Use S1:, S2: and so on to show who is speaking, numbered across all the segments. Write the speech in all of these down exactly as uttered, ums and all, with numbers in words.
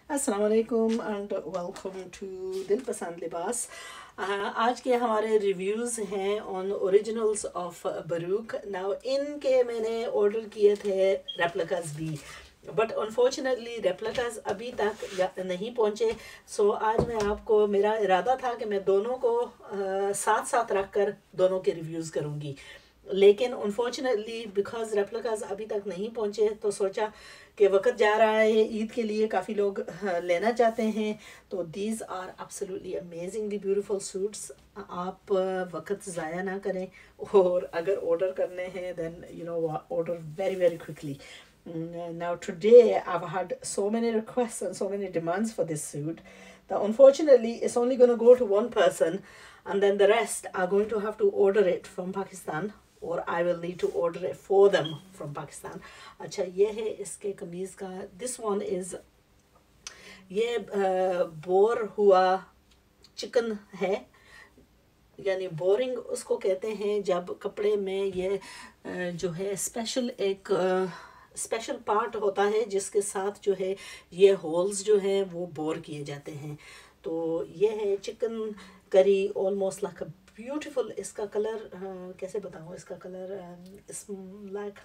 S1: अस्सलाम वालेकुम and welcome to दिल पसंद लिबास। आज के हमारे रिव्यूज़ हैं ऑन ओरिजिनल्स ऑफ बरूक। नाउ इनके मैंने ऑर्डर किए थे रेप्लिकास भी, बट अनफॉर्चुनेटली रेप्लिकास अभी तक नहीं पहुँचे। सो so, आज मैं आपको, मेरा इरादा था कि मैं दोनों को uh, साथ साथ रख कर दोनों के रिव्यूज़ करूँगी, लेकिन अनफॉर्चुनेटली बिकॉज रेप्लिकास अभी तक नहीं पहुँचे तो सोचा कि वक्त जा रहा है ईद के लिए, काफ़ी लोग लेना चाहते हैं। तो these are absolutely amazingly beautiful suits. आप वक्त ज़ाया ना करें और अगर ऑर्डर करने हैं then you know order very very quickly. Now today I've had so many requests and so many demands for this suit that unfortunately it's only going to go to one person, and then the rest are going to have to order it from Pakistan, or I will need to order it for them from Pakistan. अच्छा, ये है इसके कमीज़ का. This one is ये bore हुआ chicken है, यानी boring उसको कहते हैं जब कपड़े में ये जो है स्पेशल एक स्पेशल पार्ट होता है जिसके साथ जो है ये होल्स जो हैं वो बोर किए जाते हैं. तो ये है chicken curry, almost like a beautiful. इसका कलर uh, कैसे बताऊँ, इसका कलर इस लाइक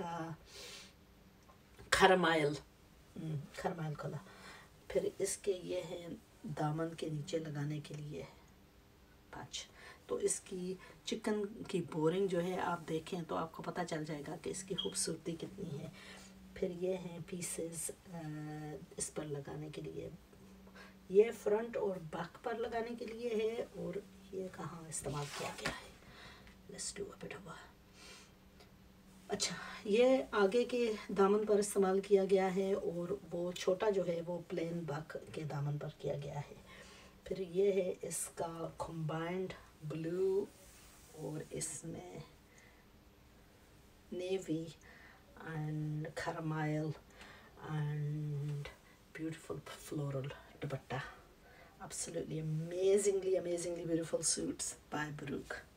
S1: खरमाइल खरमाइल कलर. फिर इसके ये हैं दामन के नीचे लगाने के लिए पाँच. तो इसकी चिकन की बोरिंग जो है आप देखें तो आपको पता चल जाएगा कि इसकी खूबसूरती कितनी है. फिर ये हैं पीसेस इस पर लगाने के लिए. ये फ्रंट और बैक पर लगाने के लिए है, और ये कहाँ इस्तेमाल किया गया है. Let's do a bit of. अच्छा, ये आगे के दामन पर इस्तेमाल किया गया है, और वो छोटा जो है वो प्लेन बैक के दामन पर किया गया है. फिर ये है इसका कंबाइंड ब्लू, और इसमें navy and caramel and beautiful floral dupatta. Absolutely amazingly amazingly beautiful suits by Baruch.